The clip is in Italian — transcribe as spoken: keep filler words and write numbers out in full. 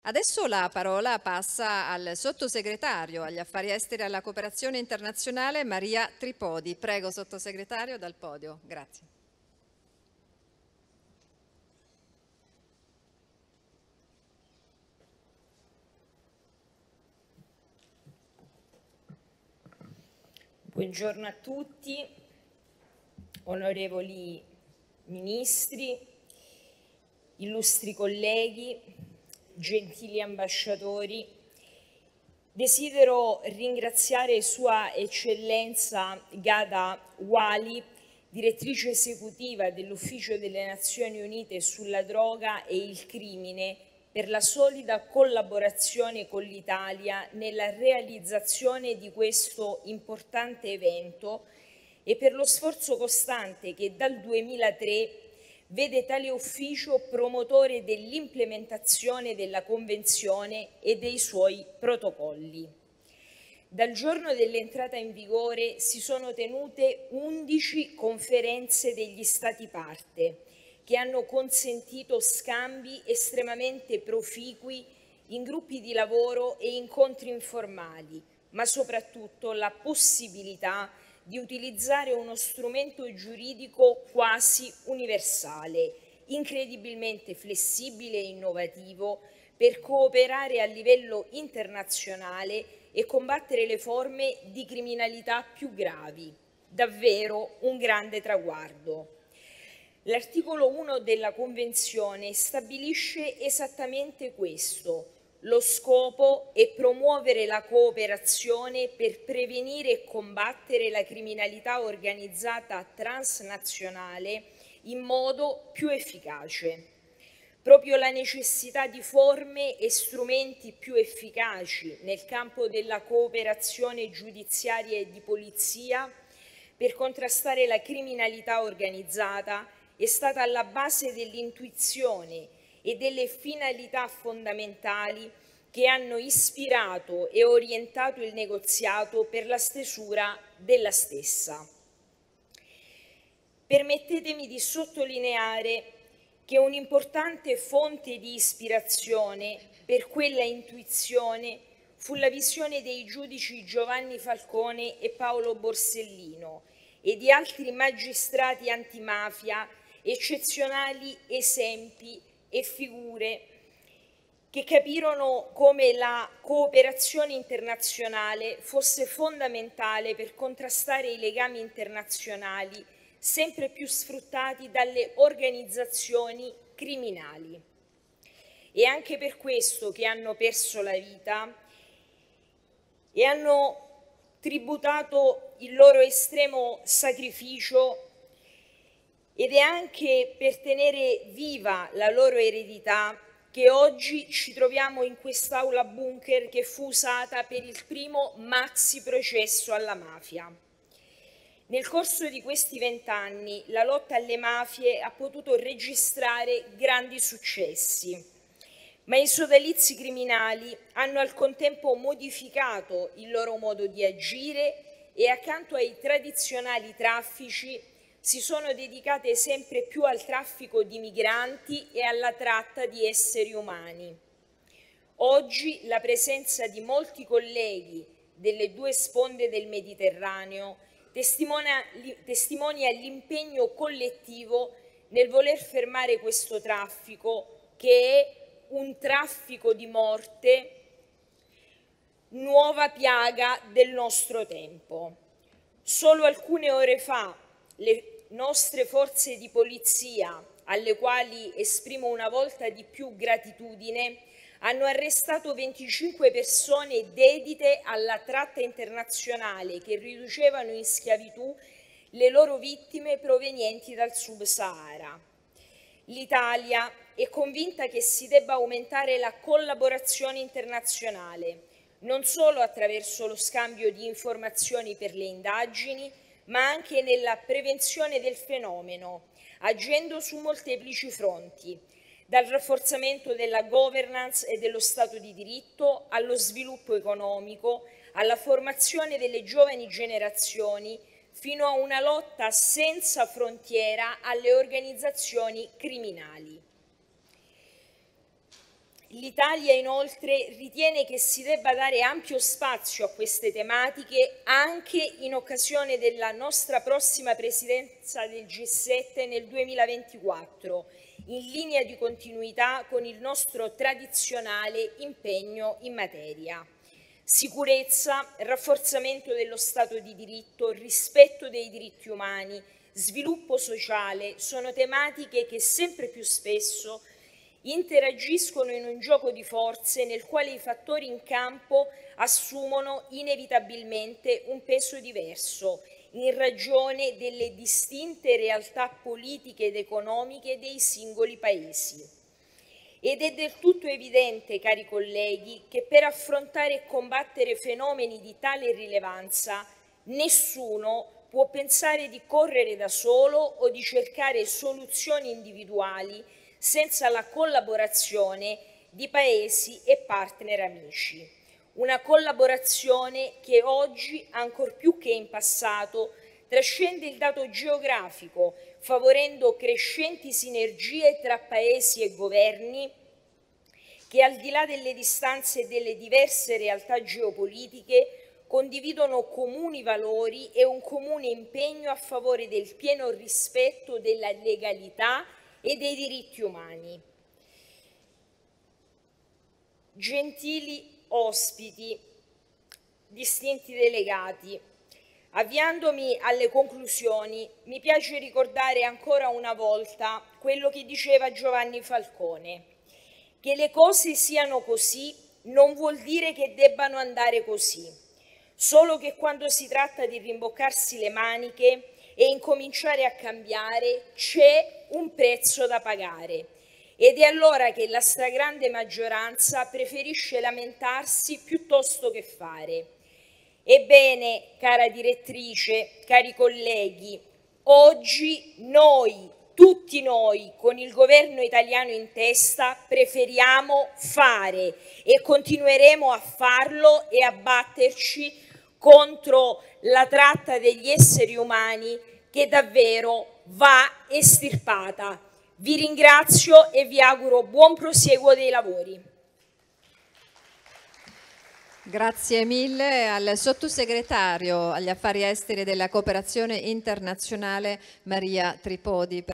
Adesso la parola passa al sottosegretario agli affari esteri e alla cooperazione internazionale Maria Tripodi. Prego, sottosegretario, dal podio. Grazie. Buongiorno a tutti, onorevoli ministri, illustri colleghi, gentili ambasciatori. Desidero ringraziare Sua Eccellenza Ghada Wali, direttrice esecutiva dell'Ufficio delle Nazioni Unite sulla droga e il crimine, per la solida collaborazione con l'Italia nella realizzazione di questo importante evento e per lo sforzo costante che dal duemilatré vede tale ufficio promotore dell'implementazione della Convenzione e dei suoi protocolli. Dal giorno dell'entrata in vigore si sono tenute undici conferenze degli Stati parte, che hanno consentito scambi estremamente proficui in gruppi di lavoro e incontri informali, ma soprattutto la possibilità di utilizzare uno strumento giuridico quasi universale, incredibilmente flessibile e innovativo, per cooperare a livello internazionale e combattere le forme di criminalità più gravi. Davvero un grande traguardo. L'articolo uno della Convenzione stabilisce esattamente questo. Lo scopo è promuovere la cooperazione per prevenire e combattere la criminalità organizzata transnazionale in modo più efficace. Proprio la necessità di forme e strumenti più efficaci nel campo della cooperazione giudiziaria e di polizia per contrastare la criminalità organizzata è stata alla base dell'intuizione e delle finalità fondamentali che hanno ispirato e orientato il negoziato per la stesura della stessa. Permettetemi di sottolineare che un'importante fonte di ispirazione per quella intuizione fu la visione dei giudici Giovanni Falcone e Paolo Borsellino e di altri magistrati antimafia, eccezionali esempi e figure che capirono come la cooperazione internazionale fosse fondamentale per contrastare i legami internazionali sempre più sfruttati dalle organizzazioni criminali. È anche per questo che hanno perso la vita e hanno tributato il loro estremo sacrificio, ed è anche per tenere viva la loro eredità che oggi ci troviamo in quest'aula bunker che fu usata per il primo maxi processo alla mafia. Nel corso di questi vent'anni la lotta alle mafie ha potuto registrare grandi successi, ma i sodalizi criminali hanno al contempo modificato il loro modo di agire e accanto ai tradizionali traffici si sono dedicate sempre più al traffico di migranti e alla tratta di esseri umani. Oggi la presenza di molti colleghi delle due sponde del Mediterraneo testimonia, testimonia l'impegno collettivo nel voler fermare questo traffico, che è un traffico di morte, nuova piaga del nostro tempo. Solo alcune ore fa le nostre forze di polizia, alle quali esprimo una volta di più gratitudine, hanno arrestato venticinque persone dedite alla tratta internazionale che riducevano in schiavitù le loro vittime provenienti dal Sub-Sahara. L'Italia è convinta che si debba aumentare la collaborazione internazionale, non solo attraverso lo scambio di informazioni per le indagini, ma anche nella prevenzione del fenomeno, agendo su molteplici fronti, dal rafforzamento della governance e dello Stato di diritto allo sviluppo economico, alla formazione delle giovani generazioni, fino a una lotta senza frontiera alle organizzazioni criminali. L'Italia inoltre ritiene che si debba dare ampio spazio a queste tematiche anche in occasione della nostra prossima presidenza del G sette nel duemilaventiquattro, in linea di continuità con il nostro tradizionale impegno in materia. Sicurezza, rafforzamento dello Stato di diritto, rispetto dei diritti umani, sviluppo sociale sono tematiche che sempre più spesso interagiscono in un gioco di forze nel quale i fattori in campo assumono inevitabilmente un peso diverso in ragione delle distinte realtà politiche ed economiche dei singoli paesi. Ed è del tutto evidente, cari colleghi, che per affrontare e combattere fenomeni di tale rilevanza nessuno può pensare di correre da solo o di cercare soluzioni individuali senza la collaborazione di paesi e partner amici. Una collaborazione che oggi, ancor più che in passato, trascende il dato geografico, favorendo crescenti sinergie tra paesi e governi che, al di là delle distanze e delle diverse realtà geopolitiche, condividono comuni valori e un comune impegno a favore del pieno rispetto della legalità e dei diritti umani. Gentili ospiti, distinti delegati, avviandomi alle conclusioni, mi piace ricordare ancora una volta quello che diceva Giovanni Falcone: che le cose siano così non vuol dire che debbano andare così, solo che quando si tratta di rimboccarsi le maniche e incominciare a cambiare c'è un prezzo da pagare. Ed è allora che la stragrande maggioranza preferisce lamentarsi piuttosto che fare. Ebbene, cara direttrice, cari colleghi, oggi noi, tutti noi, con il governo italiano in testa, preferiamo fare e continueremo a farlo e a batterci contro la tratta degli esseri umani, che davvero va estirpata. Vi ringrazio e vi auguro buon prosieguo dei lavori. Grazie mille al sottosegretario agli affari esteri e della cooperazione internazionale Maria Tripodi.